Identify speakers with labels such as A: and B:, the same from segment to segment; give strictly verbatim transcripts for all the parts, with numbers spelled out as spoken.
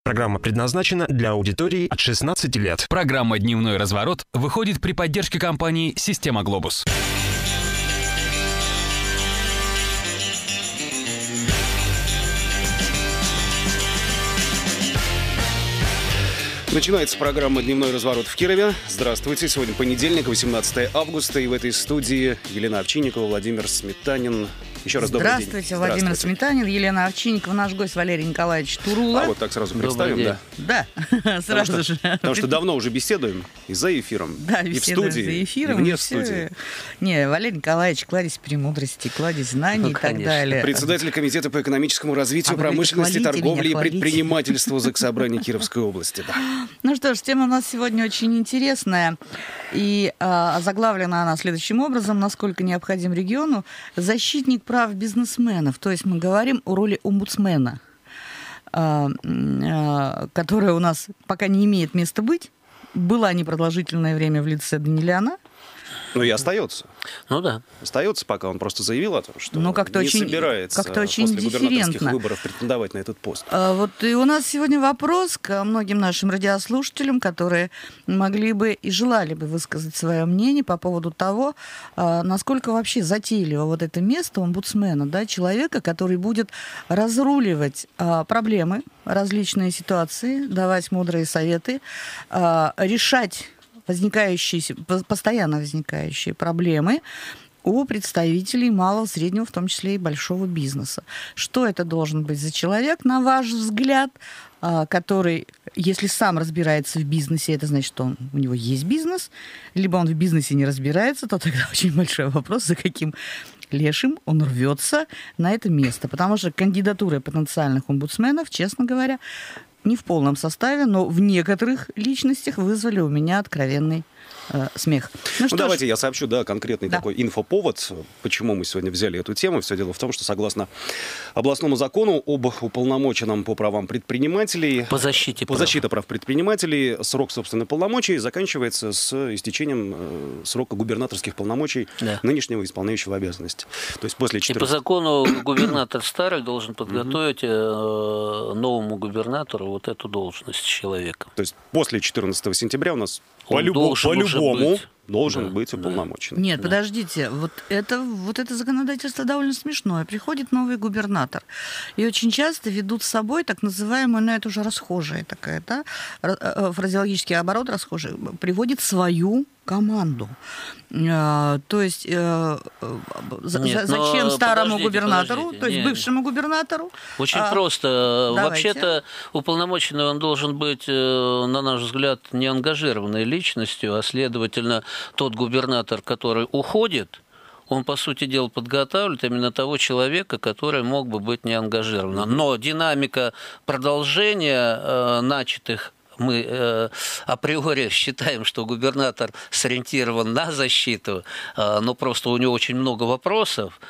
A: Программа предназначена для аудитории от шестнадцати лет.
B: Программа «Дневной разворот» выходит при поддержке компании «Система Глобус».
C: Начинается программа «Дневной разворот» в Кирове. Здравствуйте. Сегодня понедельник, восемнадцатое августа. И в этой студии Елена Овчинникова, Владимир Сметанин. Еще раз добрый
D: Здравствуйте,
C: день.
D: Владимир
C: Здравствуйте.
D: Сметанин, Елена Овчинникова, наш гость Валерий Николаевич Турула.
C: А вот так сразу представим, да?
D: Да,
C: Потому
D: сразу
C: что,
D: же.
C: потому что давно уже беседуем и за эфиром,
D: Да,
C: и в
D: беседуем
C: студии,
D: за эфиром,
C: и вне
D: и все.
C: студии.
D: Не, Валерий Николаевич, кладезь премудрости, кладезь знаний
E: Ну,
D: и так
E: конечно.
D: далее.
C: Председатель комитета по экономическому развитию,
D: А вы
C: промышленности,
D: хвалите
C: торговли
D: меня,
C: и
D: хвалите.
C: предпринимательству Заксобрания Кировской области. Да.
D: Ну что ж, тема у нас сегодня очень интересная. И а, заглавлена она следующим образом: насколько необходим региону защитник прав бизнесменов. То есть мы говорим о роли омбудсмена, а, а, которая у нас пока не имеет места быть. Была непродолжительное время в лице Даниляна.
C: Ну и остается.
E: Ну да.
C: Остается, пока он просто заявил о том, что
D: Ну, как-то
C: не
D: очень-
C: собирается
D: как-то очень
C: после губернаторских
D: дифферентно.
C: выборов претендовать на этот пост.
D: А, Вот и у нас сегодня вопрос к многим нашим радиослушателям, которые могли бы и желали бы высказать свое мнение по поводу того, а, насколько вообще затейливо вот это место омбудсмена, да, человека, который будет разруливать а, проблемы, различные ситуации, давать мудрые советы, а, решать возникающие, по- постоянно возникающие проблемы у представителей малого, среднего, в том числе и большого бизнеса. Что это должен быть за человек, на ваш взгляд, а, который, если сам разбирается в бизнесе, это значит, что он, у него есть бизнес, либо он в бизнесе не разбирается, то тогда очень большой вопрос, за каким лешим он рвется на это место. Потому что кандидатуры потенциальных омбудсменов, честно говоря, не в полном составе, но в некоторых личностях вызвали у меня откровенный э, смех. Ну,
C: Ну,
D: что ж,
C: давайте я сообщу, да, конкретный
D: Да.
C: такой инфоповод, почему мы сегодня взяли эту тему. Все дело в том, что согласно областному закону об уполномоченном по правам предпринимателей,
E: По защите
C: по
E: прав.
C: защите прав предпринимателей, срок собственных полномочий заканчивается с истечением э, срока губернаторских полномочий
E: Да.
C: нынешнего исполняющего обязанности. То есть после
E: И по
C: четырнадцатого...
E: закону губернатор старый должен подготовить э, новому губернатору вот эту должность человека.
C: То есть после четырнадцатого сентября у нас
E: Он
C: по-любо-
E: должен уже
C: по-любому
E: быть.
C: должен
E: Да,
C: быть
E: да.
C: уполномочен.
D: Нет, подождите, вот это, вот это законодательство довольно смешное. Приходит новый губернатор, и очень часто ведут с собой так называемую, ну это уже расхожая такая, да, ра- э, фразеологический оборот расхожий, приводит свою команду. Э, То есть э, э, за-
E: Нет,
D: за-
E: но
D: зачем старому
E: подождите,
D: губернатору,
E: подождите,
D: то есть
E: не.
D: бывшему губернатору?
E: Очень
D: а,
E: просто.
D: давайте.
E: Вообще-то уполномоченный он должен быть, э, на наш взгляд, не ангажированной личностью, а следовательно, тот губернатор, который уходит, он, по сути дела, подготавливает именно того человека, который мог бы быть не ангажирован. Но динамика продолжения э, начатых мы э, априори считаем, что губернатор сориентирован на защиту, э, но просто у него очень много вопросов,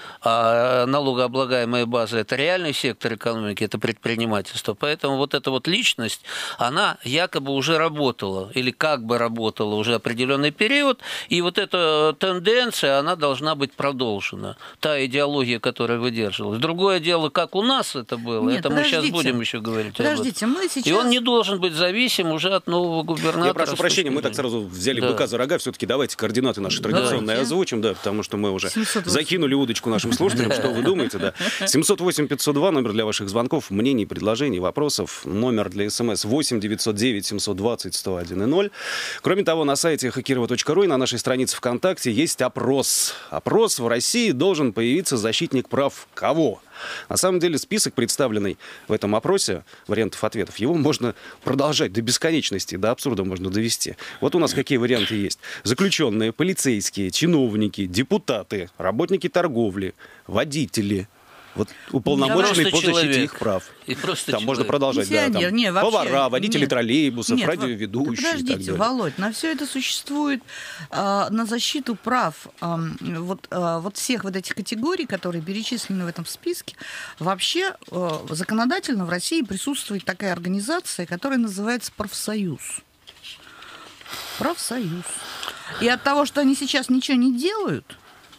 E: а налогооблагаемая база – это реальный сектор экономики, это предпринимательство. Поэтому вот эта вот личность, она якобы уже работала или как бы работала уже определенный период, и вот эта тенденция, она должна быть продолжена. Та идеология, которая выдерживалась. Другое дело, как у нас это было,
D: Нет,
E: это мы сейчас
D: подождите.
E: будем еще говорить об этом.
D: Подождите, мы сейчас...
E: И он не должен быть зависим уже от нового губернатора.
C: Я прошу
E: с
C: прощения,
E: точки
C: мы так
E: зрения.
C: сразу взяли
E: Да.
C: быка за рога. Все-таки давайте координаты наши традиционные
D: Давайте.
C: озвучим, да, потому что мы уже
D: семьсот восемь.
C: закинули удочку нашим слушателям. Что вы думаете, да? семьсот восемь пятьсот два, номер для ваших звонков, мнений, предложений, вопросов. Номер для СМС восемь девятьсот девять семьсот двадцать сто один и ноль. Кроме того, на сайте хакирова точка ру и на нашей странице ВКонтакте есть опрос. Опрос: в России должен появиться защитник прав кого? На самом деле список, представленный в этом опросе, вариантов ответов, его можно продолжать до бесконечности, до абсурда можно довести. Вот у нас какие варианты есть. Заключенные, полицейские, чиновники, депутаты, работники торговли, водители. Вот уполномоченный
E: Просто
C: по защите
E: человек.
C: их прав.
E: И просто
C: Там можно
E: человек.
C: продолжать. Да,
D: Пенсионер.
C: там
D: Не, вообще,
C: повара, водители
D: нет.
C: троллейбусов,
D: Нет,
C: радиоведущие
D: да
C: и так
D: подождите,
C: далее.
D: Володь, на все это существует а, на защиту прав а, вот, а, вот всех вот этих категорий, которые перечислены в этом списке. Вообще а, законодательно в России присутствует такая организация, которая называется профсоюз. Профсоюз. И от того, что они сейчас ничего не делают,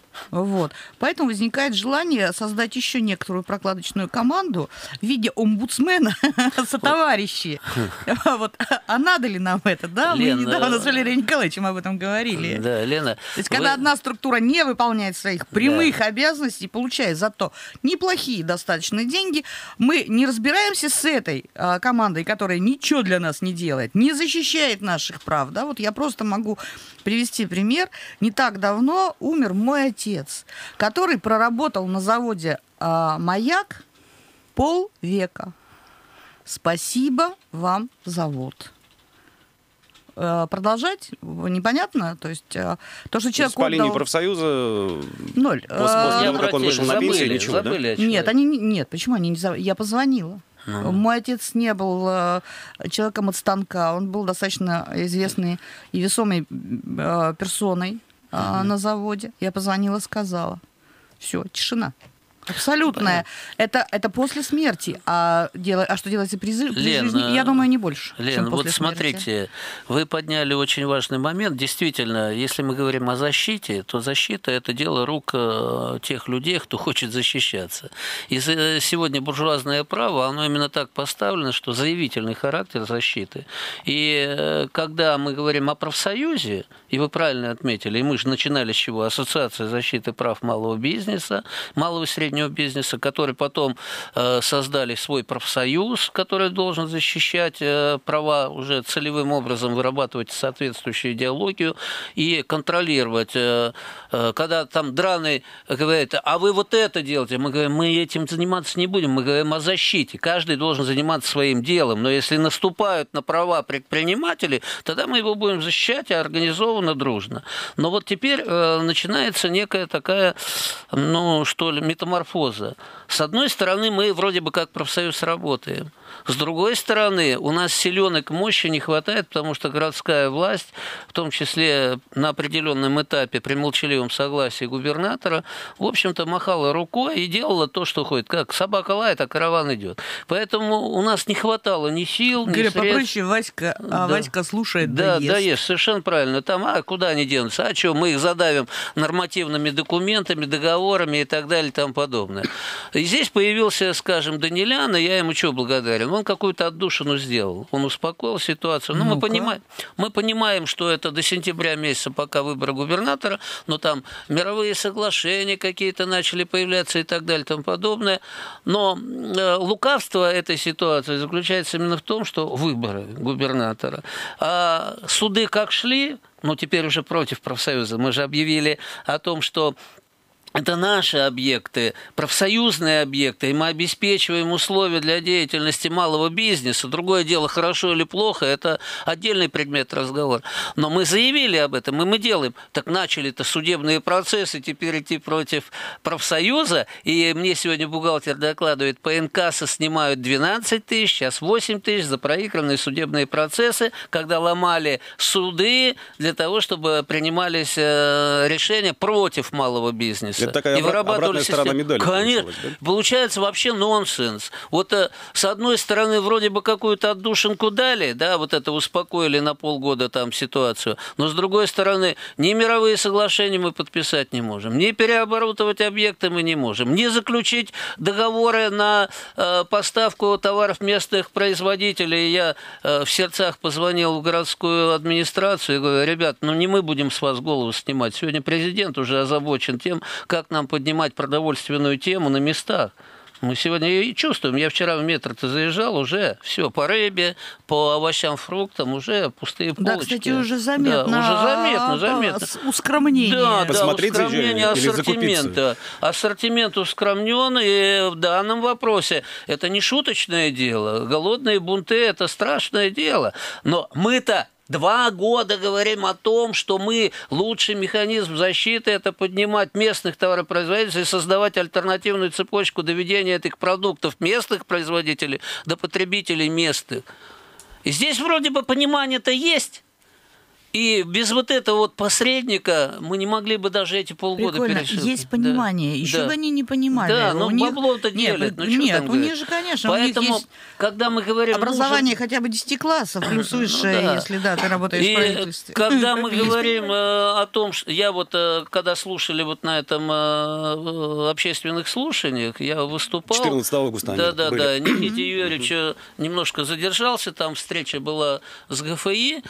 D: Вот. Поэтому возникает желание создать еще некоторую прокладочную команду в виде омбудсмена сотоварищи. Вот. А надо ли нам это, да? Мы
E: Лена,
D: недавно с Валерием Николаевичем об этом говорили.
E: Да, Лена.
D: То есть, когда
E: вы-
D: одна структура не выполняет своих прямых обязанностей, получая зато неплохие достаточно деньги, мы не разбираемся с этой а, командой, которая ничего для нас не делает, не защищает наших прав. Да? Вот я просто могу привести пример. Не так давно умер мой отец, который проработал на заводе а, «Маяк» полвека. Спасибо вам, завод. Э, Продолжать непонятно. То есть э, то, что человек
C: По линии
D: отдал...
C: профсоюза,
D: Ноль.
C: после, после
D: Э,
C: того, как он вышел на пенсию,
E: забыли,
C: ничего, да?
E: забыли о
D: Нет,
E: человеке.
D: они не- нет, почему они не зав- Я позвонила.
E: Ну.
D: Мой отец не был э, человеком от станка, он был достаточно известной и весомой э, персоной э, на заводе. Я позвонила, сказала. Все, тишина. Абсолютная. Это, это после смерти. А, дело, а что делается при, зы- при
E: Лен,
D: жизни, я думаю, не больше,
E: Лен,
D: чем
E: вот
D: после смерти.
E: смотрите, вы подняли очень важный момент. Действительно, если мы говорим о защите, то защита – это дело рук э, тех людей, кто хочет защищаться. И за- сегодня буржуазное право, оно именно так поставлено, что заявительный характер защиты. И э, когда мы говорим о профсоюзе, и вы правильно отметили, и мы же начинали с чего? Ассоциация защиты прав малого бизнеса, малого и среднего бизнеса, которые потом э, создали свой профсоюз, который должен защищать э, права, уже целевым образом вырабатывать соответствующую идеологию и контролировать. Э, э, когда там драный говорит, а вы вот это делаете, мы говорим, мы этим заниматься не будем, мы говорим о защите. Каждый должен заниматься своим делом, но если наступают на права предпринимателей, тогда мы его будем защищать организованно, дружно. Но вот теперь э, начинается некая такая, ну что ли, метаморфоза. С одной стороны, мы вроде бы как профсоюз работаем. С другой стороны, у нас силенок мощи не хватает, потому что городская власть, в том числе на определенном этапе при молчаливом согласии губернатора, в общем-то, махала рукой и делала то, что ходит. Как собака лает, а караван идет. Поэтому у нас не хватало ни сил, ни
D: Говорю,
E: средств.
D: попроще, Васька, а
E: Да.
D: Васька слушает,
E: Да,
D: да,
E: да,
D: ест.
E: есть, совершенно правильно. Там, а куда они денутся? А что, мы их задавим нормативными документами, договорами и так далее и тому подобное. И здесь появился, скажем, Данилян, и я ему что благодарен? Он какую-то отдушину сделал. Он успокоил ситуацию. Ну, мы
D: Ну-ка.
E: понимаем, мы понимаем, что это до сентября месяца, пока выборы губернатора, но там мировые соглашения какие-то начали появляться и так далее и тому подобное. Но э, лукавство этой ситуации заключается именно в том, что выборы губернатора. А суды как шли, ну, теперь уже против профсоюза, мы же объявили о том, что это наши объекты, профсоюзные объекты, и мы обеспечиваем условия для деятельности малого бизнеса. Другое дело, хорошо или плохо, это отдельный предмет разговора. Но мы заявили об этом, и мы делаем. Так начали-то судебные процессы, теперь идти против профсоюза. И мне сегодня бухгалтер докладывает, по инкассо снимают двенадцать тысяч, сейчас восемь тысяч за проигранные судебные процессы, когда ломали суды для того, чтобы принимались э, решения против малого бизнеса.
C: Это такая
E: И
C: обра-
E: вырабатывали
C: обратная сторона
E: систему.
C: медали
E: Конечно.
C: получилась, да?
E: Получается вообще нонсенс. Вот э, с одной стороны, вроде бы какую-то отдушинку дали, да, вот это успокоили на полгода там ситуацию, но с другой стороны, ни мировые соглашения мы подписать не можем, ни переоборудовать объекты мы не можем, ни заключить договоры на э, поставку товаров местных производителей. Я э, в сердцах позвонил в городскую администрацию и говорю, ребят, ну не мы будем с вас голову снимать. Сегодня президент уже озабочен тем, как нам поднимать продовольственную тему на местах. Мы сегодня и чувствуем. Я вчера в метро-то заезжал, уже все по рыбе, по овощам, фруктам, уже пустые полочки.
D: Да, кстати, уже заметно.
E: Да, уже заметно,
D: а,
E: заметно.
D: с- Ускромнение.
E: Да,
C: Посмотреть
E: да, ускромнение
C: заезжали или
E: ассортимента. Ассортимент ускромнен, и в данном вопросе это не шуточное дело. Голодные бунты – это страшное дело. Но мы-то два года говорим о том, что мы лучший механизм защиты – это поднимать местных товаропроизводителей, создавать альтернативную цепочку доведения этих продуктов местных производителей до потребителей местных. И здесь вроде бы понимание-то есть. И без вот этого вот посредника мы не могли бы даже эти полгода
D: Прикольно.
E: пережить.
D: Есть понимание.
E: Да.
D: Еще
E: да.
D: бы они не понимали.
E: Да,
D: у
E: но
D: них...
E: бабло-то делят.
D: Нет,
E: Ну,
D: нет
E: там
D: у них же, конечно,
E: Поэтому,
D: у них есть
E: когда мы говорим...
D: образование
E: нужен...
D: хотя бы десяти классов, плюс высшее,
E: ну, да.
D: если да, ты работаешь
E: И
D: в правительстве.
E: когда мы говорим э, о том, что я вот, э, когда слушали вот на этом э, общественных слушаниях, я выступал...
C: четырнадцатого августа
E: Да, да,
C: были.
E: да. Никита Юрьевич немножко задержался, там встреча была с ГФИ,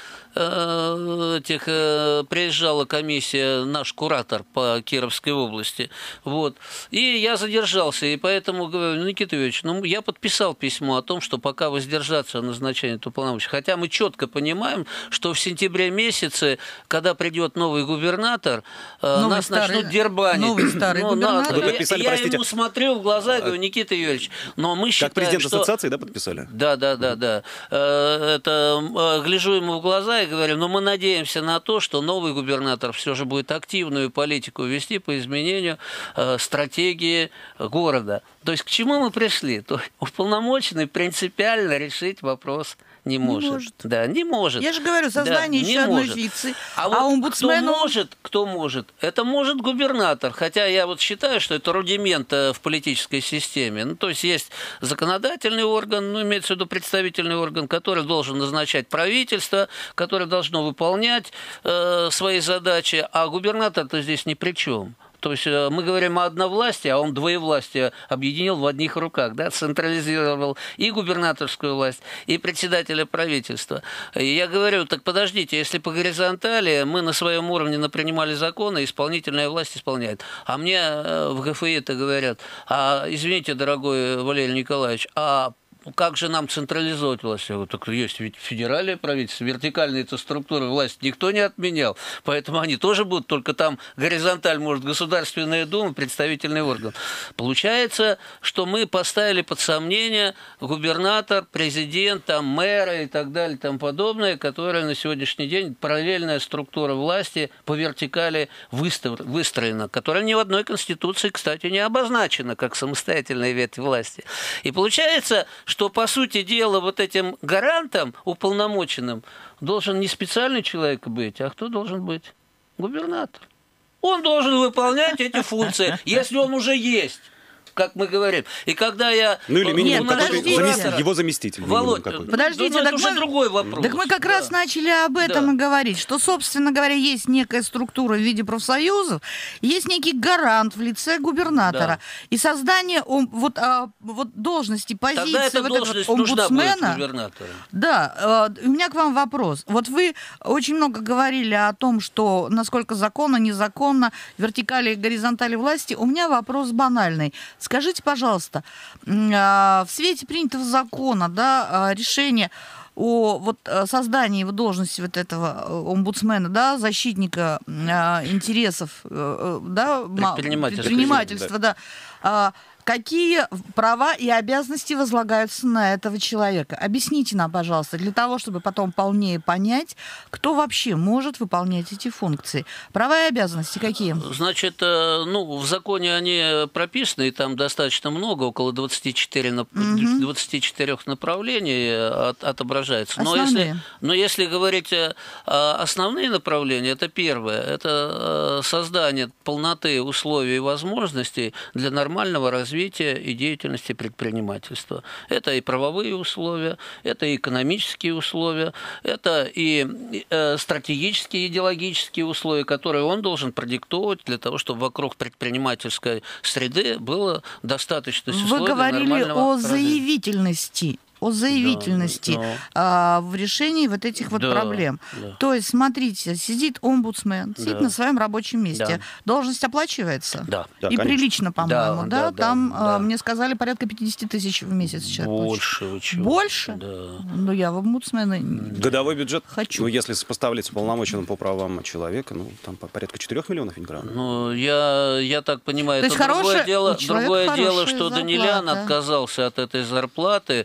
E: э, этих, э, приезжала комиссия, наш куратор по Кировской области, вот, и я задержался, и поэтому говорю, Никита Юрьевич, ну, я подписал письмо о том, что пока воздержаться от назначения уполномоченного, хотя мы четко понимаем, что в сентябре месяце, когда придет новый губернатор,
D: Новый
E: нас
D: старый,
E: начнут дербанить.
D: новый старый
E: Ну,
D: губернатор.
E: надо.
C: Вы подписали,
E: я
C: простите.
E: ему смотрю в глаза и говорю, Никита Юрьевич, но мы считаем,
C: Как президент
E: что...
C: ассоциации, да, подписали?
E: Да, да, да, да. Э, Это э, гляжу ему в глаза и говорю, но мы надеемся на то, что новый губернатор все же будет активную политику вести по изменению э, стратегии города. То есть к чему мы пришли? То уполномоченный принципиально решить вопрос не может.
D: может.
E: Да, не может.
D: Я же говорю, создание
E: Да, не
D: еще одной
E: может.
D: фикции.
E: А,
D: А,
E: вот
D: омбудсмену...
E: кто может, кто может, это может губернатор. Хотя я вот считаю, что это рудимент э, в политической системе. Ну, то есть есть законодательный орган, ну, имеется в виду представительный орган, который должен назначать правительство, которое должно выполнять э, свои задачи, а губернатор-то здесь ни при чем. То есть мы говорим о одновластии, а он двоевластие объединил в одних руках, да, централизировал и губернаторскую власть, и председателя правительства. И я говорю, так подождите, если по горизонтали мы на своем уровне напринимали законы, исполнительная власть исполняет. А мне в ГФИ это говорят, а извините, дорогой Валерий Николаевич, а как же нам централизовать власть? Я говорю, так есть ведь федеральное правительство, вертикальные это структуры власти никто не отменял, поэтому они тоже будут, только там горизонталь, может, Государственная Дума, представительный орган. Получается, что мы поставили под сомнение губернатор, президент, там, мэра и так далее, и тому подобное, которое на сегодняшний день параллельная структура власти по вертикали выстроена, которая ни в одной конституции, кстати, не обозначена как самостоятельная ветвь власти. И получается, что, по сути дела, вот этим гарантом уполномоченным должен не специальный человек быть, а кто должен быть? Губернатор. Он должен выполнять эти функции, если он уже есть, как мы говорим. И когда я...
C: Ну или минимум
D: Нет,
C: какой-то
D: подождите.
C: замес- его заместитель. минимум
E: Володь,
C: какой-то.
D: Подождите,
E: ну, это
D: так
E: уже
D: мы-
E: другой вопрос.
D: Так мы как
E: Да.
D: раз начали об этом
E: Да.
D: и говорить, что, собственно говоря, есть некая структура в виде профсоюзов, есть некий гарант в лице губернатора.
E: Да.
D: И создание ом- вот, а, вот должности, позиции
E: Тогда эта
D: вот этого
E: должность нужна будет
D: омбудсмена...
E: губернатору.
D: Да, э, у меня к вам вопрос. Вот вы очень много говорили о том, что насколько законно, незаконно, вертикали и горизонтали власти. У меня вопрос банальный. Скажите, пожалуйста, м, а, в свете принятого закона, да, а, решения о вот, а, создании его должности вот этого э, омбудсмена, да, защитника а, интересов, э, э, да, ма-
E: Предпринимательства.
D: предпринимательства, да, а, какие права и обязанности возлагаются на этого человека? Объясните нам, пожалуйста, для того, чтобы потом полнее понять, кто вообще может выполнять эти функции. Права и обязанности какие?
E: Значит, э, ну, в законе они прописаны, и там достаточно много, около двадцати четырёх, нап-
D: Мгм.
E: двадцати четырёх направлений от- отображается. Но
D: Основные.
E: если, но если говорить э, э, основные направления, это первое, это э, создание полноты условий и возможностей для нормального развития и деятельности предпринимательства. Это и правовые условия, это и экономические условия, это и э, стратегические, идеологические условия, которые он должен продиктовать для того, чтобы вокруг предпринимательской среды было достаточно условий
D: Вы
E: для
D: говорили
E: нормального
D: о
E: развития.
D: заявительности. О заявительности
E: Да,
D: а, в решении вот этих вот
E: Да,
D: проблем.
E: да.
D: То есть, смотрите, сидит омбудсмен, сидит
E: Да.
D: на своем рабочем месте.
E: Да.
D: Должность оплачивается?
E: Да.
C: Да,
D: И
C: конечно.
D: прилично, по-моему, да?
E: Да, да,
D: Там,
E: да,
D: а,
E: да.
D: мне сказали, порядка пятьдесят тысяч в месяц человек получит.
E: Больше. вы чего?
D: Больше?
E: Да.
D: Ну, я в омбудсмены...
C: Годовой бюджет,
D: Хочу.
C: ну, если сопоставлять с полномоченным по правам человека, ну, там по- порядка четырёх миллионов инграмм.
E: Ну, я, я так понимаю,
D: То
E: это
D: есть
E: другое
D: хорошая-
E: дело,
D: у человека
E: другое дело,
D: хорошая
E: что Данилян
D: зарплата.
E: отказался от этой зарплаты, чтобы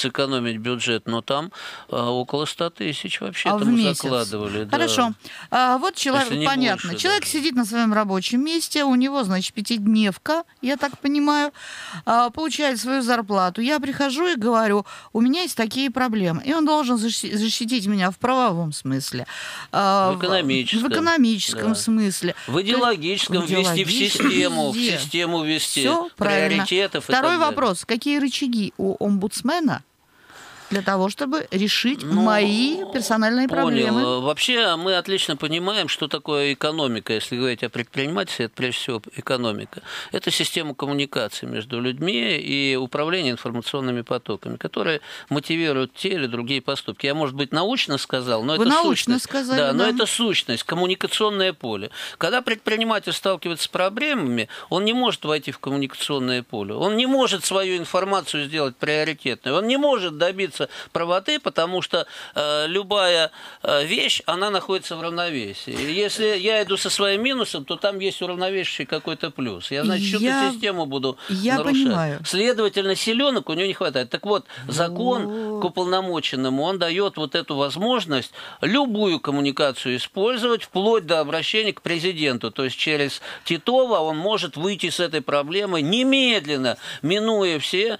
E: сэкономить бюджет, но там а, около ста тысяч вообще-то
D: а
E: мы
D: месяц.
E: закладывали.
D: Хорошо. А, вот человек, понятно,
E: больше,
D: человек
E: да.
D: сидит на своем рабочем месте, у него, значит, пятидневка, я так понимаю, а, получает свою зарплату. Я прихожу и говорю, у меня есть такие проблемы. И он должен защитить меня в правовом смысле. А,
E: в экономическом.
D: В экономическом
E: да.
D: смысле.
E: В идеологическом, ввести в систему,
D: везде.
E: в систему ввести
D: Все правильно.
E: приоритетов.
D: Второй вопрос. Какие рычаги у омбудсмена для того, чтобы решить
E: ну,
D: мои персональные
E: понял.
D: проблемы?
E: Вообще мы отлично понимаем, что такое экономика. Если говорить о предпринимательстве, это прежде всего экономика. Это система коммуникации между людьми и управление информационными потоками, которые мотивируют те или другие поступки. Я, может быть, научно сказал, но
D: Вы
E: это
D: научно
E: сущность.
D: сказали,
E: да,
D: да.
E: но это сущность, коммуникационное поле. Когда предприниматель сталкивается с проблемами, он не может войти в коммуникационное поле. Он не может свою информацию сделать приоритетной. Он не может добиться правоты, потому что э, любая э, вещь, она находится в равновесии. И если я иду со своим минусом, то там есть уравновешивающий какой-то плюс. Я, значит,
D: я...
E: всю систему буду
D: я
E: нарушать.
D: Понимаю.
E: Следовательно, силенок у него не хватает. Так вот, закон вот. К уполномоченному, он дает вот эту возможность любую коммуникацию использовать, вплоть до обращения к президенту. То есть через Титова он может выйти с этой проблемой немедленно, минуя все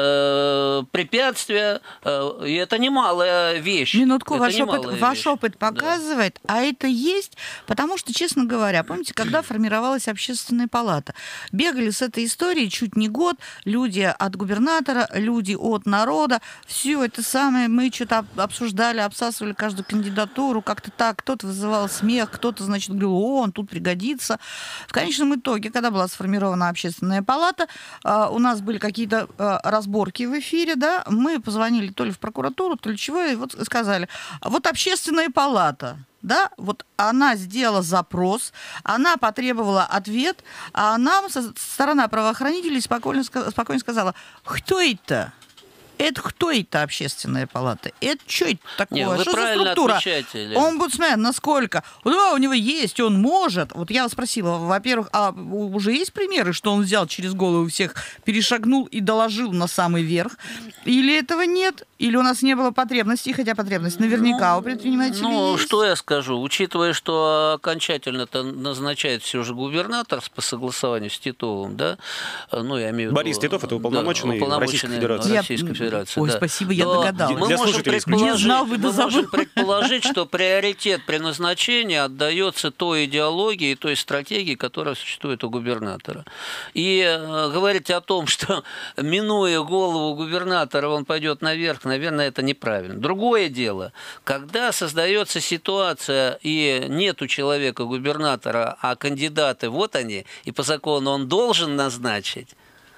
E: э, препятствия. И это немалая вещь.
D: Минутку,
E: это
D: ваш, опыт, ваш
E: вещь.
D: опыт показывает, да. А это есть, потому что, честно говоря, помните, когда формировалась общественная палата, бегали с этой историей чуть не год, люди от губернатора, люди от народа, все это самое, мы что-то обсуждали, обсасывали каждую кандидатуру, как-то так, кто-то вызывал смех, кто-то, значит, говорил, о, он тут пригодится. В конечном итоге, когда была сформирована общественная палата, у нас были какие-то разборки в эфире, да, мы позвонили то ли в прокуратуру, то ли чего, и вот сказали, вот общественная палата, да, вот она сделала запрос, она потребовала ответ, а нам сторона правоохранителей спокойно, спокойно сказала, кто это? Это кто это общественная палата? Это что это такое?
E: Не, вы
D: что за
E: правильно
D: структура?
E: отвечаете,
D: Омбудсмен, насколько? Да, у него есть, он может. Вот я вас спросила, во-первых, а уже есть примеры, что он взял через голову всех, перешагнул и доложил на самый верх? Или этого нет? Или у нас не было потребностей, хотя потребность наверняка ну, у предпринимателей
E: Ну,
D: есть?
E: что я скажу? Учитывая, что окончательно-то назначает все же губернатор по согласованию с Титовым, да? Ну, я имею в виду...
C: Борис Титов, это уполномоченный, да, уполномоченный Российской Федерации.
E: Российской Федерации,
D: Ой,
E: да.
D: спасибо, я
E: то
D: догадалась.
E: Мы,
C: Для
E: можем предположить,
D: не знал, вы
E: мы
D: да
E: можем предположить, что приоритет при назначении отдается той идеологии, той стратегии, которая существует у губернатора. И э, говорить о том, что минуя голову губернатора, он пойдет наверх, наверное, это неправильно. Другое дело, когда создается ситуация и нет у человека губернатора, а кандидаты, вот они, и по закону он должен назначить,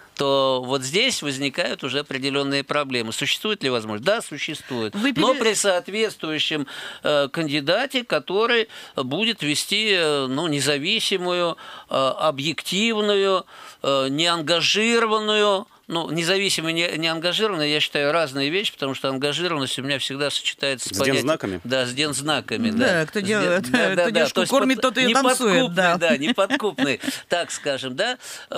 E: то вот здесь возникают уже определенные проблемы. Существует ли возможность? Да, существует. Вы пере... Но при соответствующем э, кандидате, который будет вести э, ну, независимую, э, объективную, э, неангажированную, ну, независимо, не, не ангажированно, я считаю, разные вещи, потому что ангажированность у меня всегда сочетается с,
C: с понятием... дензнаками?
E: Да, с дензнаками.
D: Да,
E: да.
D: кто, делает,
E: да,
D: кто
E: да,
D: девушку
E: да.
D: кормит, тот ее танцует. Да.
E: да, неподкупный, так скажем, да,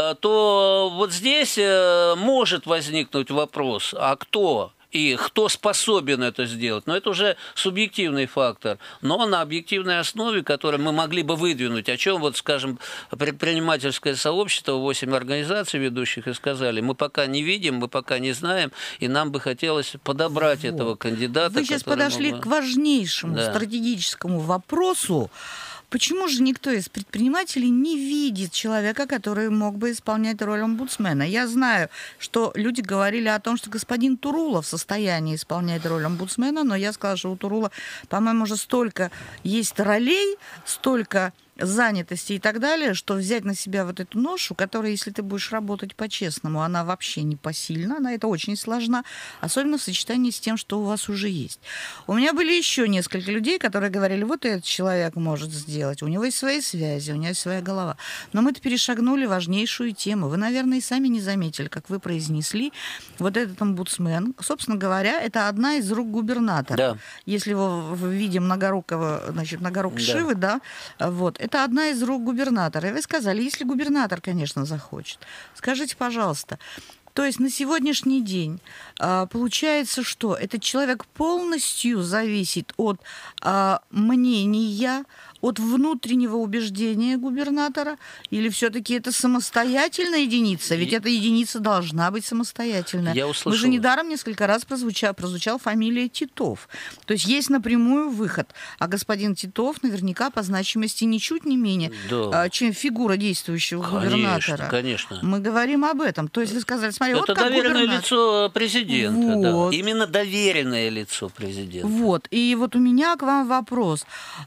E: то вот здесь может возникнуть вопрос, а кто? И кто способен это сделать. Но это уже субъективный фактор. Но на объективной основе, которую мы могли бы выдвинуть, о чем, вот, скажем, предпринимательское сообщество, восемь организаций ведущих и сказали, мы пока не видим, мы пока не знаем, и нам бы хотелось подобрать вот. этого кандидата.
D: Вы сейчас подошли
E: бы...
D: к важнейшему да. стратегическому вопросу. Почему же никто из предпринимателей не видит человека, который мог бы исполнять роль омбудсмена? Я знаю, что люди говорили о том, что господин Турула в состоянии исполнять роль омбудсмена, но я сказала, что у Турула, по-моему, уже столько есть ролей, столько занятости и так далее, что взять на себя вот эту ношу, которая, если ты будешь работать по-честному, она вообще непосильна, она это очень сложна, особенно в сочетании с тем, что у вас уже есть. У меня были еще несколько людей, которые говорили, вот этот человек может сделать, у него есть свои связи, у него есть своя голова. Но мы-то перешагнули важнейшую тему. Вы, наверное, и сами не заметили, как вы произнесли, вот этот омбудсмен, собственно говоря, это одна из рук губернатора.
E: Да.
D: Если его в виде многорукого, значит, многорук
E: да.
D: Шивы, да, вот, это одна из рук губернатора. И вы сказали, если губернатор, конечно, захочет. Скажите, пожалуйста, То есть на сегодняшний день а, получается, что этот человек полностью зависит от а, мнения, от внутреннего убеждения губернатора, или все-таки это самостоятельная единица? Ведь
E: И...
D: эта единица должна быть самостоятельная.
E: Я услышал.
D: Вы же недаром несколько раз прозвучал, прозвучал фамилия Титов. То есть есть напрямую выход. А господин Титов наверняка по значимости ничуть не менее,
E: да.
D: а, чем фигура действующего
E: Конечно,
D: губернатора.
E: Конечно.
D: Мы говорим об этом. То есть вы сказали, смотри,
E: это
D: вот как
E: доверенное
D: губернатор.
E: лицо президента.
D: Вот.
E: Да. Именно доверенное лицо президента.
D: Вот. И вот у меня к вам вопрос.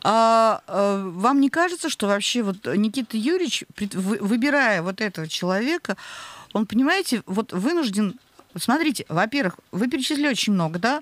D: А, а, вам не кажется, что вообще вот Никита Юрьевич, выбирая вот этого человека, он, понимаете, вот вынужден... Смотрите, во-первых, вы перечислили очень много, да,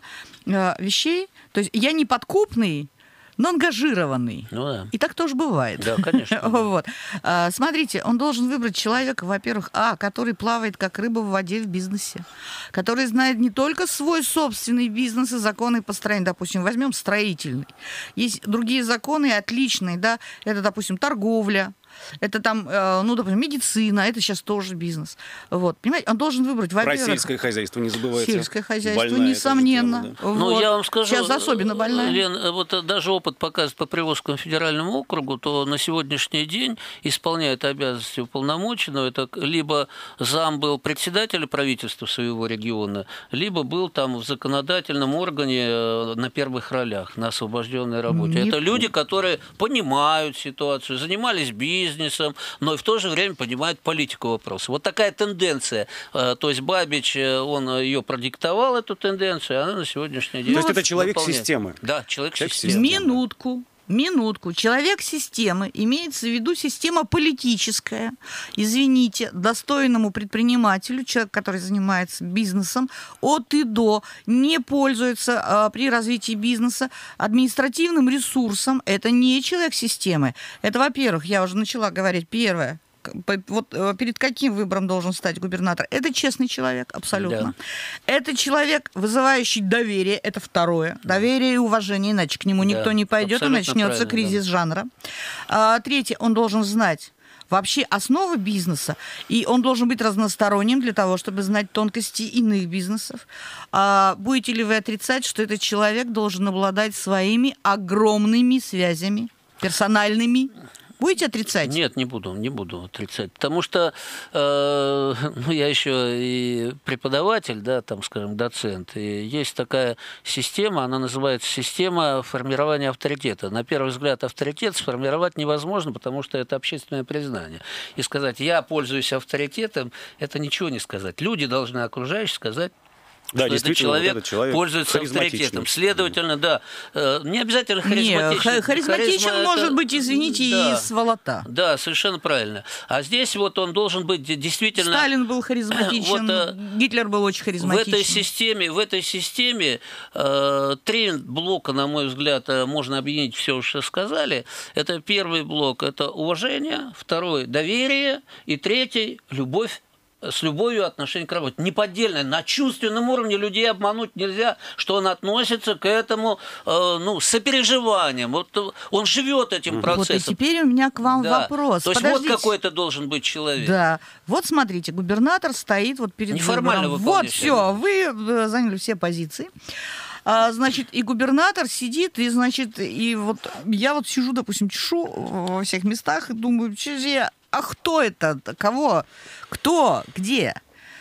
D: вещей. То есть я не подкупный, но ангажированный.
E: Ну, да.
D: И так тоже бывает.
E: Да, конечно. Да.
D: Вот. А, смотрите, он должен выбрать человека, во-первых, а, который плавает как рыба в воде в бизнесе, который знает не только свой собственный бизнес и законы построения, допустим, возьмем строительный. Есть другие законы отличные, да, это, допустим, торговля. Это там, ну, допустим, медицина, это сейчас тоже бизнес. Вот, понимаете, он должен выбрать, во-первых...
C: Про сельское хозяйство не забывайте.
D: Сельское хозяйство,
C: Больная
D: несомненно.
C: тема, да.
D: Вот.
E: Ну, я вам скажу,
D: сейчас особенно больная.
E: Лен, вот даже опыт показывает по Приволжскому федеральному округу, то на сегодняшний день исполняет обязанности уполномоченного, это либо зам был председателем правительства своего региона, либо был там в законодательном органе на первых ролях, на освобожденной работе.
D: Не
E: это люди, которые понимают ситуацию, занимались бизнесом, бизнесом, но и в то же время понимает политику вопроса. Вот такая тенденция. То есть Бабич, он ее продиктовал, эту тенденцию, и она на сегодняшний день...
C: То есть
D: вот
C: это человек
E: выполняет.
C: системы.
E: Да, человек,
C: Человек
E: системы.
C: системы.
D: Минутку. Минутку. Человек системы, имеется в виду система политическая. Извините, достойному предпринимателю, человек, который занимается бизнесом, от и до не пользуется а, при развитии бизнеса административным ресурсом. Это не человек системы. Это, во-первых, я уже начала говорить, первое. Вот перед каким выбором должен стать губернатор? Это честный человек, абсолютно. Да. Это человек, вызывающий доверие, это второе. Доверие и уважение, иначе к нему да, никто не пойдет, и начнется кризис да. жанра. А, третье, он должен знать вообще основы бизнеса, и он должен быть разносторонним для того, чтобы знать тонкости иных бизнесов. А будете ли вы отрицать, что этот человек должен обладать своими огромными связями персональными? Будете отрицать?
E: Нет, не буду, не буду отрицать. Потому что э, ну, я еще и преподаватель, да, там, скажем, доцент. И есть такая система, она называется система формирования авторитета. На первый взгляд, авторитет сформировать невозможно, потому что это общественное признание. И сказать, я пользуюсь авторитетом, это ничего не сказать. Люди должны окружающие сказать,
C: да,
E: что этот человек, вот этот человек пользуется авторитетом. Следовательно, да, не обязательно харизматичный.
D: Не, харизматичен Харизма может это... быть, извините, да, и сволота.
E: Да, совершенно правильно. А здесь вот он должен быть действительно...
D: Сталин был харизматичен, вот, Гитлер был очень харизматичен.
E: В этой системе, в этой системе э, три блока, на мой взгляд, можно объединить все, что сказали. Это первый блок, это уважение, второй – доверие, и третий – любовь. С любовью отношение к работе. Неподдельное. На чувственном уровне людей обмануть нельзя, что он относится к этому э, ну, с сопереживанием. Вот он живет этим процессом.
D: Вот и теперь у меня к вам
E: да.
D: вопрос.
E: То есть
D: Подождите.
E: Вот какой это должен быть человек.
D: Да. Вот смотрите, губернатор стоит вот перед
E: неформально
D: выбором. Вот все, вы заняли все позиции. А, значит, и губернатор сидит, и, значит, и вот я вот сижу, допустим, чешу во всех местах и думаю, че, а кто это? Кого? Кто? Где?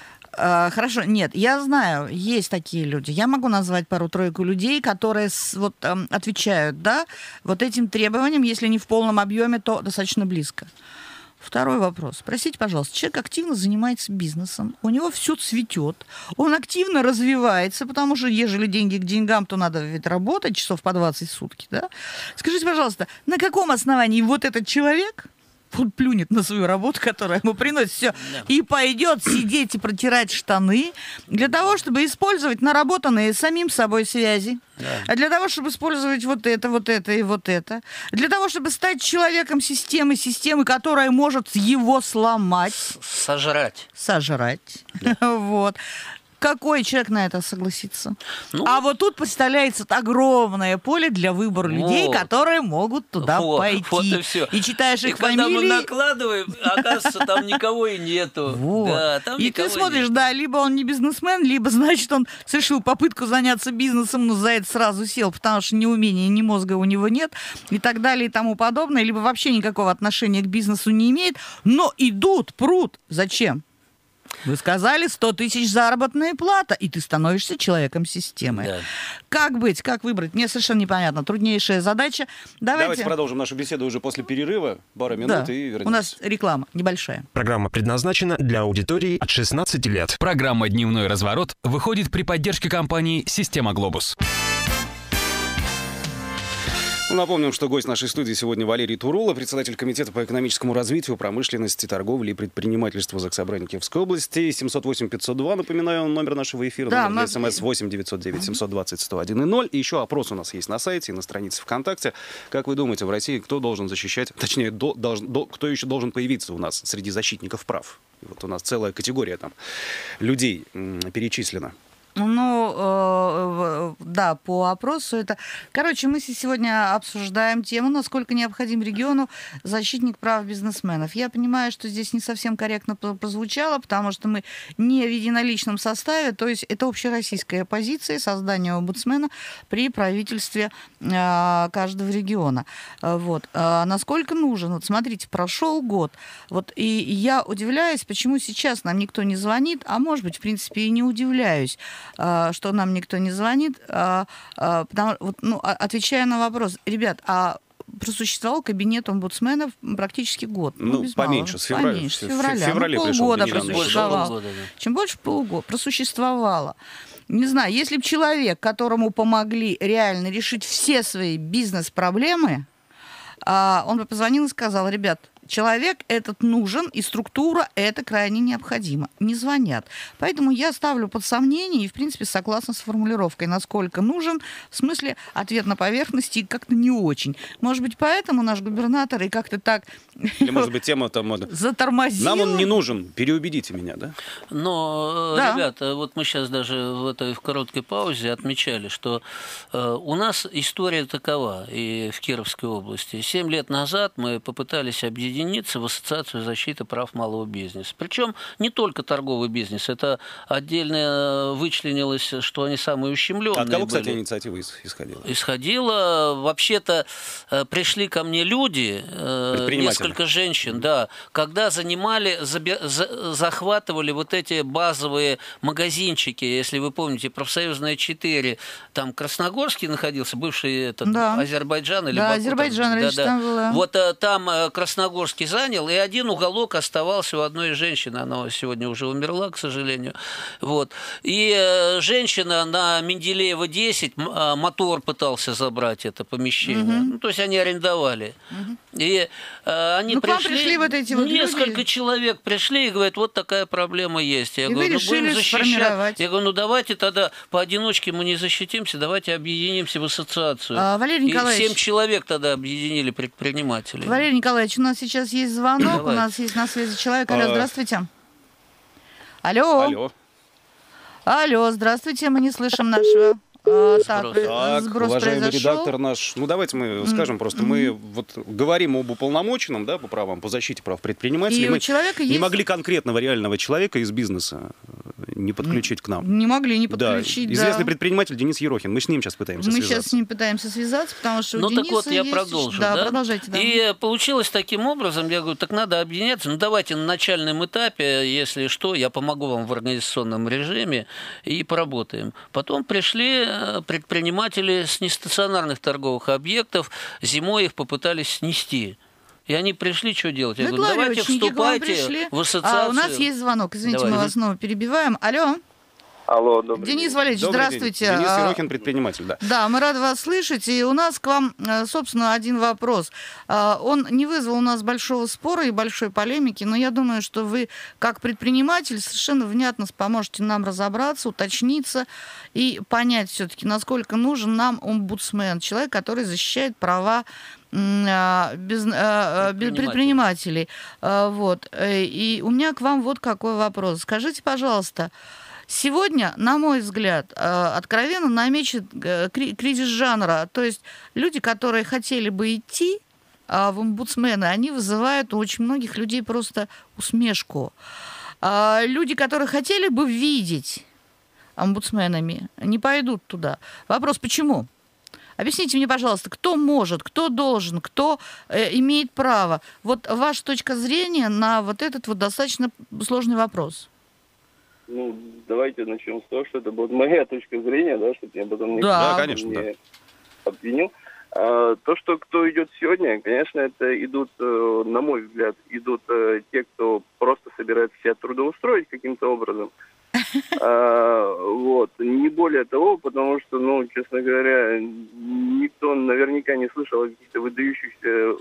D: А, хорошо, нет, я знаю, есть такие люди. Я могу назвать пару-тройку людей, которые с, вот, эм, отвечают, да, вот этим требованиям, если не в полном объеме, то достаточно близко. Второй вопрос. Простите, пожалуйста, человек активно занимается бизнесом, у него все цветет, он активно развивается, потому что, ежели деньги к деньгам, то надо ведь работать часов по двадцать в сутки, да? Скажите, пожалуйста, на каком основании вот этот человек... Он плюнет на свою работу, которая ему приносит все, да. и пойдет сидеть и протирать штаны для того, чтобы использовать наработанные самим собой связи, да. а для того, чтобы использовать вот это, вот это и вот это, для того, чтобы стать человеком системы, системы, которая может его сломать.
E: Сожрать.
D: Сожрать. Да. Вот. какой человек на это согласится?
E: Ну,
D: а вот тут представляется огромное поле для выбора
E: вот.
D: людей, которые могут туда
E: вот,
D: пойти.
E: Вот и все.
D: И читаешь
E: и
D: их
E: когда
D: фамилии...
E: мы накладываем, оказывается, там никого и нету.
D: Вот.
E: Да, там
D: и ты смотришь,
E: нет.
D: да, либо он не бизнесмен, либо, значит, он совершил попытку заняться бизнесом, но за это сразу сел, потому что ни умения, ни мозга у него нет, и так далее, и тому подобное, либо вообще никакого отношения к бизнесу не имеет, но идут, прут. Зачем? Вы сказали сто тысяч заработная плата, и ты становишься человеком системы.
E: Да.
D: Как быть, как выбрать? Мне совершенно непонятно. Труднейшая задача. Давайте,
C: Давайте продолжим нашу беседу уже после перерыва. Пара минут
D: да.
C: и вернемся.
D: У нас реклама небольшая.
A: Программа предназначена для аудитории от шестнадцати лет.
B: Программа «Дневной разворот» выходит при поддержке компании «Система Глобус».
C: Напомним, что гость нашей студии сегодня Валерий Турула, председатель Комитета по экономическому развитию, промышленности, торговли и предпринимательству Заксобрания Киевской области. семьсот восемь пятьсот два, напоминаю, номер нашего эфира.
D: Да,
C: номер
D: мы...
C: для СМС восемь девятьсот девять семьсот двадцать сто один ноль. И еще опрос у нас есть на сайте и на странице ВКонтакте. Как вы думаете, в России кто должен защищать, точнее, до, должен, до, кто еще должен появиться у нас среди защитников прав? И вот у нас целая категория там людей м, перечислена.
D: Ну, э, да, по опросу это... Короче, мы сегодня обсуждаем тему, насколько необходим региону защитник прав бизнесменов. Я понимаю, что здесь не совсем корректно прозвучало, потому что мы не в единоличном составе, то есть это общероссийская позиция создания омбудсмена при правительстве э, каждого региона. Вот. А насколько нужен? Вот смотрите, прошел год. Вот, и я удивляюсь, почему сейчас нам никто не звонит, а может быть, в принципе, и не удивляюсь, что нам никто не звонит, потому, вот, ну, отвечая на вопрос, ребят, а просуществовал кабинет омбудсменов практически год.
C: Ну,
D: ну
C: поменьше, с февраля.
D: Поменьше, с
C: В
D: февраля.
C: феврале
D: ну,
C: пришел
D: полгода
C: генеральный
D: просуществовало.
E: Полгода, да.
D: Чем больше, полгода. Просуществовало. Не знаю, если бы человек, которому помогли реально решить все свои бизнес-проблемы, он бы позвонил и сказал: ребят, человек этот нужен, и структура это крайне необходима. Не звонят. Поэтому я ставлю под сомнение и, в принципе, согласна с формулировкой, насколько нужен, в смысле, ответ на поверхности как-то не очень. Может быть, поэтому наш губернатор и как-то так
C: Или, может быть, тема там...
D: затормозил.
C: Нам он не нужен, переубедите меня, да?
E: Но,
D: Да.
E: ребята, вот мы сейчас даже в этой в короткой паузе отмечали, что э, у нас история такова и в Кировской области. Семь лет назад мы попытались объединиться в Ассоциацию защиты прав малого бизнеса. Причем не только торговый бизнес. Это отдельно вычленилось, что они самые ущемленные
C: От кого, кстати,
E: были.
C: инициатива исходила?
E: Исходила. Вообще-то э, пришли ко мне люди, э, несколько женщин, да, когда занимали, заби, за, захватывали вот эти базовые магазинчики, если вы помните, профсоюзная четыре, там Красногорский находился, бывший этот,
D: да.
E: Азербайджан или
D: да,
E: Баку,
D: Азербайджан,
E: там,
D: раньше
E: да,
D: там
E: да.
D: было.
E: Вот э, там э, Красногорский занял, и один уголок оставался у одной женщины, она сегодня уже умерла, к сожалению. Вот. И э, женщина на Менделеева десять э, мотор пытался забрать это помещение.
D: Угу.
E: Ну, то есть они арендовали. Угу. И э, они
D: ну,
E: пришли,
D: к вам пришли вот эти вот
E: несколько
D: люди.
E: человек пришли и говорят, вот такая проблема есть. Я
D: И
E: говорю,
D: вы
E: ну
D: решили
E: будем защищать.
D: сформировать.
E: Я говорю, ну давайте тогда поодиночке мы не защитимся, давайте объединимся в ассоциацию.
D: А, Валерий Николаевич.
E: И семь человек тогда объединили предпринимателей.
D: Валерий Николаевич, у нас сейчас есть звонок,
E: Давай.
D: у нас есть на связи человек. Алло,
C: А.
D: здравствуйте. Алло.
C: Алло.
D: Алло, здравствуйте, мы не слышим нашего... А, так,
E: Сброс.
D: при-
C: Так,
D: сброс
C: уважаемый
D: произошел.
C: редактор наш, ну давайте мы скажем просто, мы вот говорим об уполномоченном, да, по правам, по защите прав предпринимателей.
D: И у
C: Мы
D: человека
C: не
D: есть-
C: могли конкретного реального человека из бизнеса не подключить к нам.
D: Не могли не
C: Да,
D: подключить, да.
C: известный предприниматель Денис Ерохин. Мы с ним сейчас пытаемся
D: Мы
C: связаться.
D: сейчас с ним пытаемся связаться, потому что у
E: Ну
D: Дениса
E: так вот, я
D: есть...
E: продолжу.
D: Да,
E: Да,
D: продолжайте. Да.
E: И получилось таким образом, я говорю, так надо объединяться. Ну давайте на начальном этапе, если что, я помогу вам в организационном режиме и поработаем. Потом пришли предприниматели с нестационарных торговых объектов, зимой их попытались снести. И они пришли, что делать? Я
D: Ну,
E: говорю, давайте
D: Владимирович, к вам
E: вступайте
D: пришли.
E: в ассоциацию.
D: А у нас есть звонок. Извините,
E: Давай.
D: мы вас снова перебиваем. Алло.
F: Алло, добрый
D: Денис
F: день.
D: Валерьевич,
C: Добрый
D: здравствуйте.
C: день. Денис
D: А,
C: Ерохин, предприниматель, да.
D: Да, мы рады вас слышать. И у нас к вам, э, собственно, один вопрос. А, Он не вызвал у нас большого спора и большой полемики, но я думаю, что вы, как предприниматель, совершенно внятно поможете нам разобраться, уточниться и понять все-таки, насколько нужен нам омбудсмен, человек, который защищает права м, а, без- а, а, без- предпринимателей. А, Вот. Э, И у меня к вам вот какой вопрос. Скажите, пожалуйста, Сегодня, на мой взгляд, откровенно намечен кризис жанра. То есть люди, которые хотели бы идти в омбудсмены, они вызывают у очень многих людей просто усмешку. Люди, которые хотели бы видеть омбудсменами, не пойдут туда. Вопрос, почему? Объясните мне, пожалуйста, кто может, кто должен, кто э, имеет право. Вот ваша точка зрения на вот этот вот достаточно сложный вопрос.
F: Ну, давайте начнем с того, что это будет моя точка зрения, да, чтобы я потом не,
D: Да,
C: Да, конечно,
F: не
C: да.
F: обвинил. А, то, что кто идет сегодня, конечно, это идут, э, на мой взгляд, идут э, те, кто просто собирается себя трудоустроить каким-то образом. А, вот. Не более того, потому что, ну, честно говоря, никто наверняка не слышал о каких-то выдающихся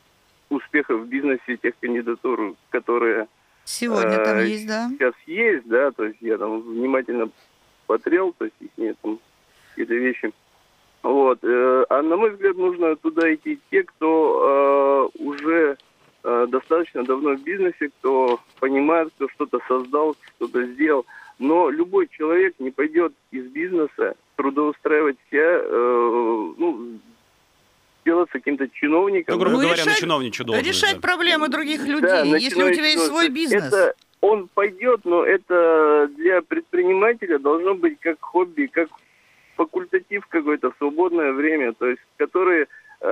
F: успехах в бизнесе тех кандидатур, которые
D: Сегодня там
F: э,
D: есть, да?
F: сейчас есть, да, то есть я там внимательно смотрел, то есть их нет там какие-то вещи. Вот. Э, а на мой взгляд, нужно туда идти те, кто э, уже э, достаточно давно в бизнесе, кто понимает, кто что-то создал, что-то сделал. Но любой человек не пойдет из бизнеса трудоустраивать себя, э, ну, делаться каким-то чиновником.
C: Ну, грубо
D: Ну,
C: говоря,
D: решать-
C: на чиновничью должность.
D: Решать
C: да.
D: проблемы других людей,
F: Да,
D: если у тебя есть
F: начинающий,
D: свой
F: то
D: бизнес.
F: Это он пойдет, но это для предпринимателя должно быть как хобби, как факультатив какой-то в свободное время, то есть который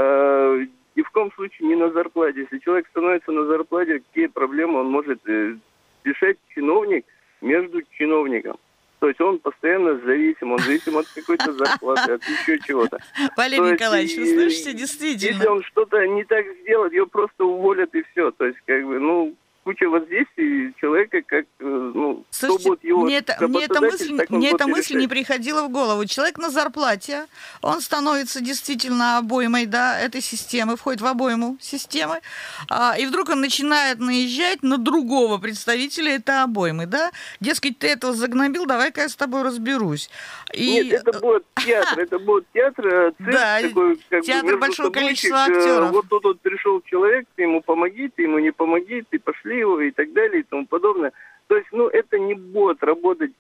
F: э, ни в коем случае не на зарплате. Если человек становится на зарплате, какие проблемы он может э, решать чиновник между чиновником. То есть он постоянно зависим, он зависим от какой-то зарплаты, от еще чего-то.
D: Валерий
F: То есть,
D: Николаевич, вы
F: и-
D: слышите,
F: Если
D: действительно.
F: он что-то не так сделает, его просто уволят и все. То есть, как бы, ну, куча воздействий человека, как, э, ну,
D: Слушайте,
F: кто будет его
D: мне, это, мне эта
F: работодатель,
D: мысль,
F: так он
D: мне
F: будет
D: эта
F: и
D: мысль не
F: решать.
D: приходила в голову. Человек на зарплате, он становится действительно обоймой, да, этой системы, входит в обойму системы, а, и вдруг он начинает наезжать на другого представителя этой обоймы, да. Дескать, ты этого загнобил, давай-ка я с тобой разберусь. И...
F: Нет, это будет театр, это будет театр, э, цирк
D: Да,
F: такой, как
D: театр
F: бы между
D: большого
F: собойчик,
D: количества
F: э,
D: актеров.
F: Вот тут вот пришел человек, ты ему помоги, ты ему не помоги, ты пошли его и так далее и тому подобное. То есть, ну, это не будет работать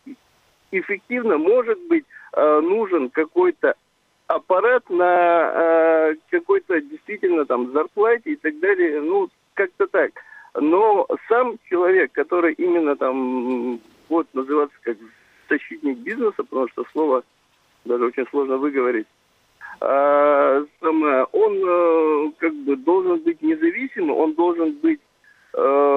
F: эффективно. Может быть, э, нужен какой-то аппарат на э, какой-то действительно там зарплате и так далее, ну, как-то так. Но сам человек, который именно там, вот, называться как защитник бизнеса, потому что слово даже очень сложно выговорить, а, самое, он э, как бы должен быть независимым, он должен быть, э,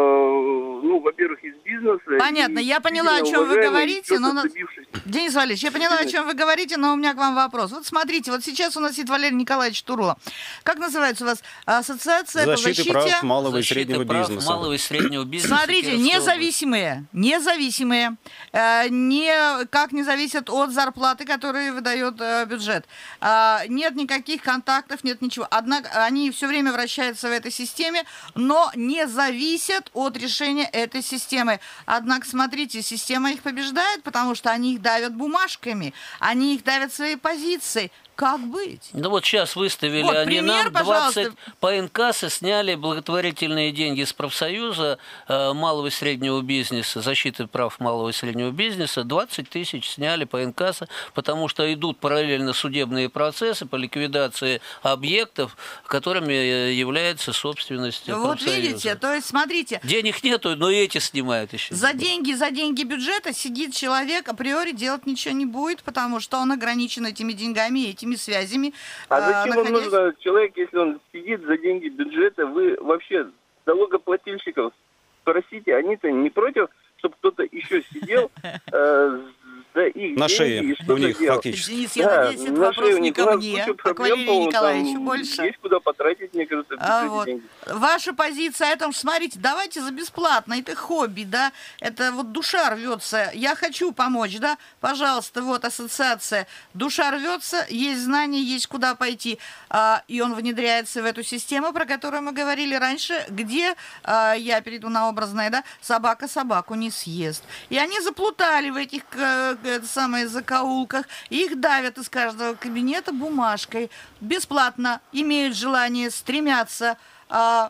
F: ну, во-первых, из бизнеса.
D: Понятно,
F: и
D: я поняла, о чем вы
F: уважаемый,
D: говорите, но...
F: чё-то
D: на-
F: добившийся.
D: Денис Валерьевич, я поняла, о чем вы говорите, но у меня к вам вопрос. Вот смотрите, вот сейчас у нас сидит Валерий Николаевич Турула. Как называется у вас ассоциация по
C: Защиты
D: защите...
C: прав малого и
E: Защиты
C: среднего
E: прав
C: бизнеса.
E: малого и среднего бизнеса.
D: Смотрите,
E: Кировской области.
D: независимые, независимые, э, никак не зависят от зарплаты, которую выдает э, бюджет. Э, нет никаких контактов, нет ничего. Однако они все время вращаются в этой системе, но не зависят от решения этой системы. Однако, смотрите, система их побеждает, потому что они их давят бумажками, они их давят своей позицией. Как быть?
E: Ну вот сейчас выставили
D: Вот
E: они
D: пример,
E: нам
D: пожалуйста.
E: двадцать по инкассо, сняли благотворительные деньги с профсоюза э, малого и среднего бизнеса, защиты прав малого и среднего бизнеса, двадцать тысяч сняли по инкассо, потому что идут параллельно судебные процессы по ликвидации объектов, которыми э, является собственность
D: Вот
E: профсоюза.
D: видите, то есть смотрите,
E: Денег нету, но и эти снимают еще.
D: за деньги, за деньги бюджета сидит человек, априори делать ничего не будет, потому что он ограничен этими деньгами и этими связями.
F: А
D: э,
F: зачем вам
D: находясь-
F: нужно человек, если он сидит за деньги бюджета? Вы вообще налогоплательщиков спросите, они-то не против, чтобы кто-то еще сидел э, за их
C: На
F: деньги
C: шее
F: и что-то
C: у них
F: делал?
C: фактически.
D: Денис, я
F: Да,
D: надеюсь, этот
F: на
D: вопрос
F: шее у
D: не
F: них
D: ко
F: у нас
D: мне,
F: куча
D: а к
F: проблем,
D: Валерию
F: по-моему,
D: Николаевичу
F: там
D: больше.
F: Есть куда потратить, мне кажется, в
D: А
F: бюджете
D: вот.
F: деньги.
D: Ваша позиция о том, что, смотрите, давайте за бесплатно, это хобби, да, это вот душа рвется, я хочу помочь, да, пожалуйста, вот ассоциация, душа рвется, есть знания, есть куда пойти, а, и он внедряется в эту систему, про которую мы говорили раньше, где, а, я перейду на образное, да, собака собаку не съест. И они заплутали в этих э, это самое, закоулках, их давят из каждого кабинета бумажкой, бесплатно, имеют желание, стремятся, а,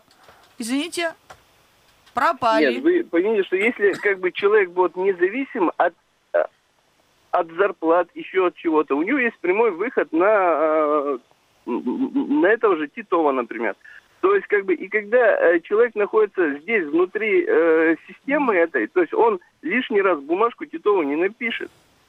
D: извините, пропали.
F: Нет, вы поймите, что если как бы человек будет независим от от зарплат, еще от чего-то. У него есть прямой выход на, на этого же Титова, например. То есть, как бы, и когда человек находится здесь, внутри э, системы этой, то есть он лишний раз бумажку Титову не напишет.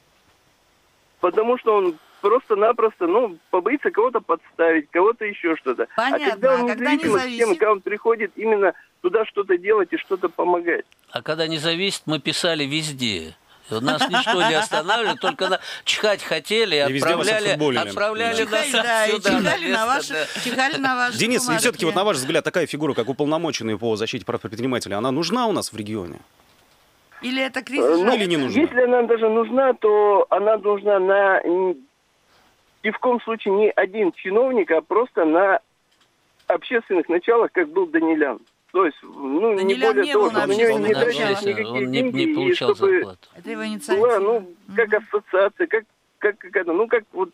F: Потому что он просто-напросто, ну, побоится кого-то подставить, кого-то еще что-то.
D: Понятно.
F: А когда он
D: А когда
F: независимо
D: не
F: с тем, когда он приходит именно туда что-то делать и что-то помогать.
E: А когда не зависит, мы писали везде. Нас ничто не останавливало, только на... чихать хотели,
C: И везде вас
E: отправляли,
C: отфутболили.
E: отправляли
C: Да.
E: нас
D: Да, и
E: отсюда. на
D: чихали на
E: место,
D: ваши,
E: да.
D: чихали на ваши
C: Денис, и
D: бумажки.
C: все-таки, вот на ваш взгляд, такая фигура, как уполномоченный по защите прав предпринимателя, она нужна у нас в регионе?
D: Или это
F: Э,
D: кризис?
F: ну,
C: или не нужна?
F: Если она даже нужна, то она нужна на ни в коем случае не один чиновник, а просто на общественных началах, как был Данилян. То есть, ну, не
D: Данилян
F: более
D: не
F: того,
D: был на
F: чтобы на него не
D: общественных
F: тратились
D: началах.
F: никакие
E: Он не,
F: деньги,
E: не
F: и
E: получал
F: чтобы
E: зарплату.
D: Это его инициатива.
F: была, ну, как ассоциация, как, как, как это, ну, как вот,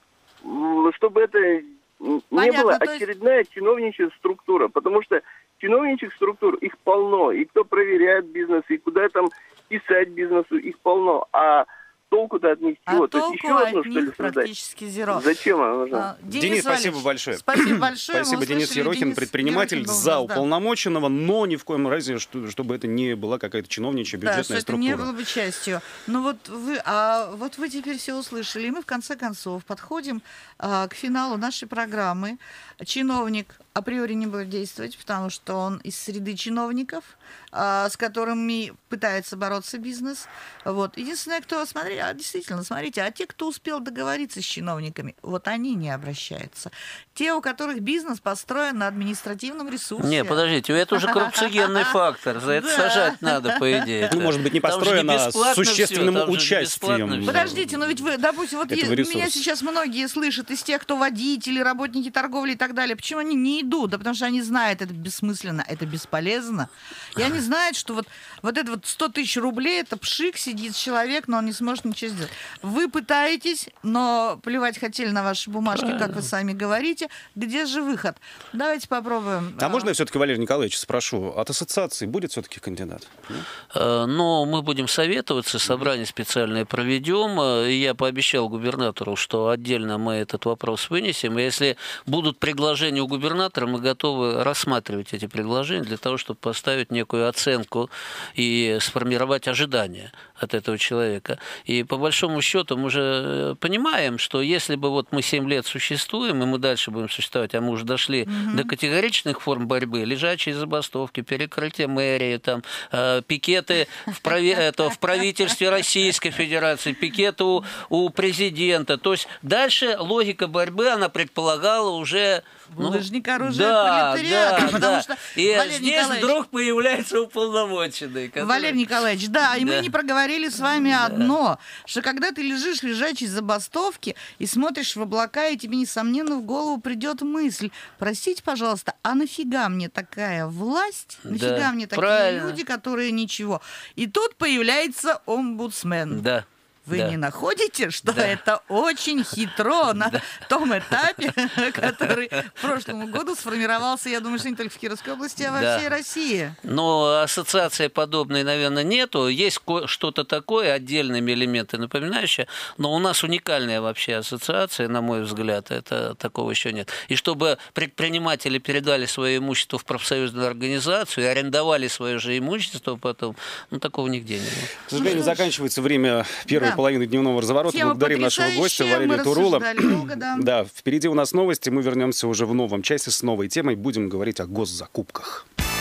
F: м, чтобы это не
D: Понятно,
F: была
D: то есть-
F: очередная чиновничья структура, потому что чиновничьих структур, их полно, и кто проверяет бизнес, и куда там писать бизнесу, их полно, а толку-то от них чего?
D: А
F: То есть
D: толку
F: еще
D: от
F: одну, что ли,
D: них
F: создать?
D: практически зеро.
F: Зачем она нужна?
D: А,
C: Денис, спасибо
D: Валерьевич,
C: большое.
D: Спасибо большое. Мы
C: Спасибо, Денис
D: услышали,
C: Ерохин,
D: Денис
C: предприниматель,
D: Ерохин был
C: за
D: у нас, да.
C: уполномоченного, но ни в коем разе, что- чтобы это не была какая-то чиновничья
D: Да,
C: бюджетная
D: что это
C: структура.
D: не было бы частью. Ну вот вы, а вот вы теперь все услышали, и мы в конце концов подходим а, к финалу нашей программы. Чиновник априори не будет действовать, потому что он из среды чиновников, а, с которыми пытается бороться бизнес. Вот. Единственное, кто, смотри, а, действительно, смотрите, а те, кто успел договориться с чиновниками, вот они не обращаются. Те, у которых бизнес построен на административном ресурсе.
E: Не, подождите, это уже коррупциогенный фактор. За это
D: Да.
E: сажать надо, по идее.
C: Ну, может быть, не
E: Там же
C: построено, а
E: бесплатно
C: с существенным
E: всё, там же
C: участием.
E: бесплатно всё.
D: Подождите, но ведь вы, допустим, вот
C: Этого
D: е-
C: ресурса.
D: меня сейчас многие слышат из тех, кто водители, работники торговли и так далее. Почему они не идут? Да потому что они знают, это бессмысленно, это бесполезно. И они знают, что вот, вот это вот сто тысяч рублей, это пшик, сидит человек, но он не сможет ничего сделать. Вы пытаетесь, но плевать хотели на ваши бумажки, как вы сами говорите. Где же выход? Давайте попробуем.
C: А можно я все-таки, Валерий Николаевич, спрошу, от ассоциации будет все-таки кандидат?
E: Э, Но мы будем советоваться, собрание специальное проведем. Э, и Я пообещал губернатору, что отдельно мы этот вопрос вынесем. И если будут предложения у губернатора, мы готовы рассматривать эти предложения для того, чтобы поставить некую оценку и сформировать ожидания от этого человека. И по большому счету мы же понимаем, что если бы вот мы семь лет существуем, и мы дальше будем существовать, а мы уже дошли mm-hmm. до категоричных форм борьбы, лежачие забастовки, перекрытие мэрии, там, э, пикеты в, прави... это, в правительстве Российской Федерации, пикеты у, у президента. То есть дальше логика борьбы, она предполагала уже...
D: Булыжник оружия
E: да,
D: пролетариата,
E: да,
D: потому
E: да.
D: что,
E: И
D: Валерий
E: здесь
D: Николаевич,
E: вдруг появляется уполномоченный. Который...
D: Валерий Николаевич, да, и
E: Да.
D: мы не проговорили с вами одно, что когда ты лежишь в лежачей забастовке и смотришь в облака, и тебе, несомненно, в голову придет мысль, простите, пожалуйста, а нафига мне такая власть, нафига
E: Да,
D: мне такие
E: правильно.
D: люди, которые ничего. И тут появляется омбудсмен.
E: Да.
D: Вы
E: да.
D: не находите, что
E: Да.
D: это очень хитро на том этапе, который к прошлому году сформировался, я думаю, что не только в Кировской области, а во
E: Да.
D: всей России?
E: Но ассоциации подобной, наверное, нету. Есть ко- что-то такое, отдельными элементы напоминающие, но у нас уникальная вообще ассоциация, на мой взгляд, это такого еще нет. И чтобы предприниматели передали свое имущество в профсоюзную организацию и арендовали свое же имущество потом, ну, такого нигде не было.
C: К сожалению, заканчивается время первой
D: Да.
C: половины дневного разворота.
D: Тема
C: Благодарим нашего гостя
D: потрясающая,
C: Валерия
D: мы
C: Турула.
D: рассуждали долго, да.
C: Да, впереди у нас новости. Мы вернемся уже в новом часе с новой темой. Будем говорить о госзакупках.